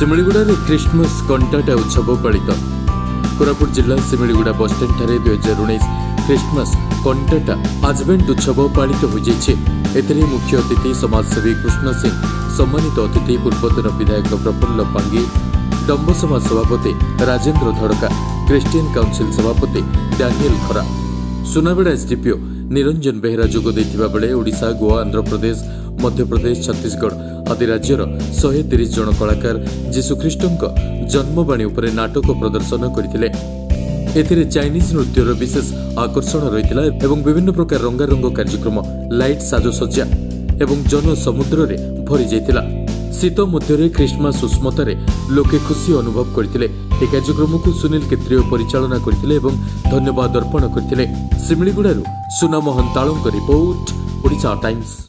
सिमिलीगुड़ा Christmas कंटाटा उत्सव पालित। कोरापुट जिला सिमिलीगुड़ा bus stand ठारे 2019 क्रिसमस कंटाटा आजवेंट उत्सव पालित हो जाए। मुख्य अतिथि समाजसेवी कृष्ण सिंह, सम्मानित अतिथि पूर्वतन विधायक प्रफुल्ल पांगी, डंब समाज सभापति राजेन्द्र धड़का, क्रिश्चियन काउंसिल सभापति डैनियल खरा, सुनाबेड़ा एसडीपीओ निरंजन बेहरा जोग देथिबा बेले ओडिशा, गोवा, आंध्र प्रदेश, मध्यप्रदेश, छत्तीसगढ़ आदि राज्यर 130 जन कलाकार जीशुख्रीष्टଙ୍କ जन्मवाणी उपरे नाटक प्रदर्शन करथिले। एथिरे चाइनीज नृत्यर विशेष आकर्षण रहितला एवं विभिन्न प्रकार रंगारंग कार्यक्रम, लाइट साजसज्जा एवं जन समुद्र रे भरी जाइतिला। शीत मध्य क्रिसमस उष्मतारे लोके खुशी अनुभव करथिले। ए कार्यक्रम को सुनील केत्रिय परिचालना करथिले एवं धन्यवाद अर्पण करथिले। सिमिलीगुड़ारू सुना मोहन तालंग रिपोर्ट, ओडिशा टाइम्स।